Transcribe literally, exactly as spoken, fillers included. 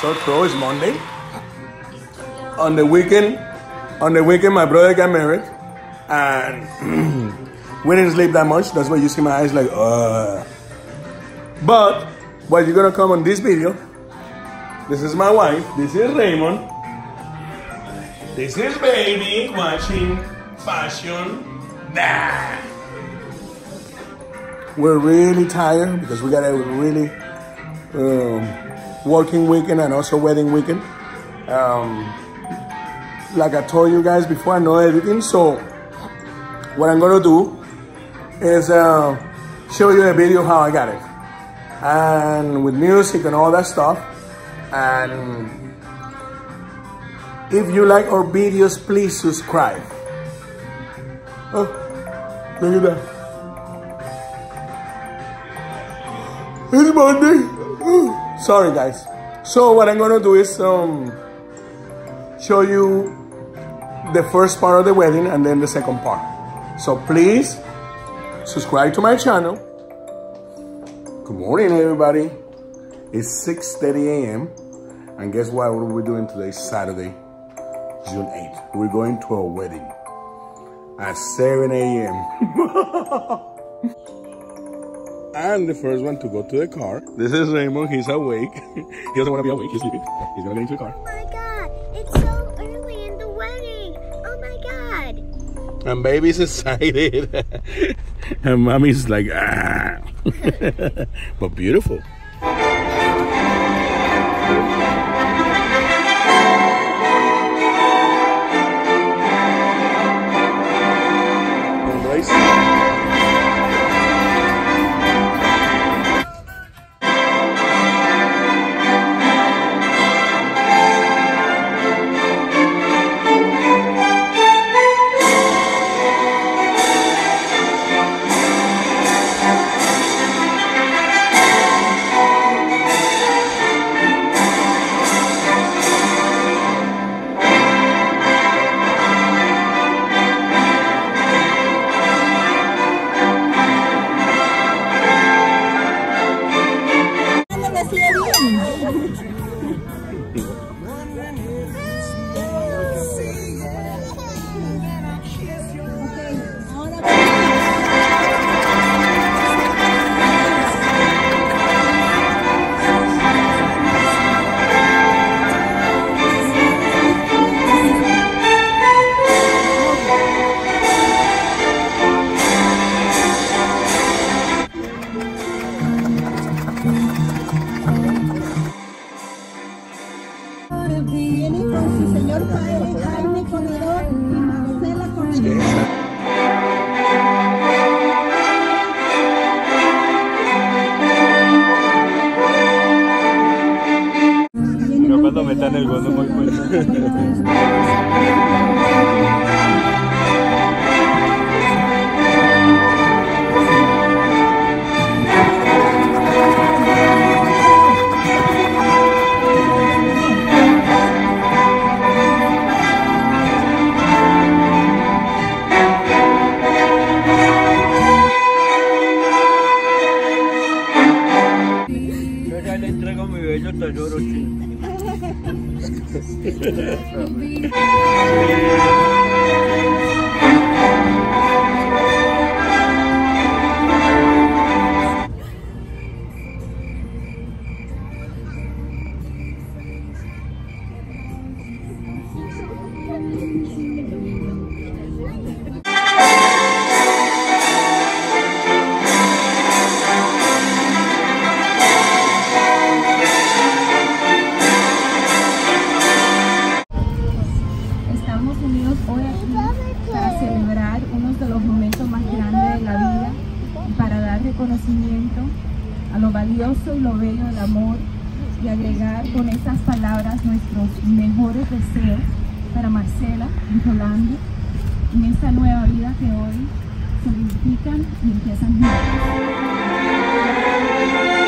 so true. It's Monday. On the weekend, on the weekend, my brother got married, and we didn't sleep that much. That's why you see my eyes like, uh. But what you're gonna come on this video? This is my wife. This is Raymond. This is baby watching fashion. Nah. We're really tired because we got a really um, working weekend and also wedding weekend. Um, like I told you guys before, I know everything. So what I'm gonna do is uh, show you a video of how I got it, and with music and all that stuff. And if you like our videos, please subscribe. Oh, look at that. It's Monday. Sorry, guys. So what I'm gonna do is um, show you the first part of the wedding and then the second part. So please subscribe to my channel. Good morning, everybody. It's six thirty a m and guess what? What are we doing today? Saturday, June eighth. We're going to a wedding at seven a m And the first one to go to the car. This is Raymond. He's awake. He doesn't want to be awake. He's sleeping. He's gonna get into the car. Oh my God! It's so early in the wedding. Oh my God! And baby's excited. And mommy's like, ah. But beautiful. Señor Padre Jaime Corredor y Marcela Corredor. Pero cuando metan el gol no voy cuenta. Tesoro chino. Hoy aquí para celebrar uno de los momentos más grandes de la vida y para dar reconocimiento a lo valioso y lo bello del amor y agregar con estas palabras nuestros mejores deseos para Marcela y Rolando en esta nueva vida que hoy se vivifican y empiezan juntos.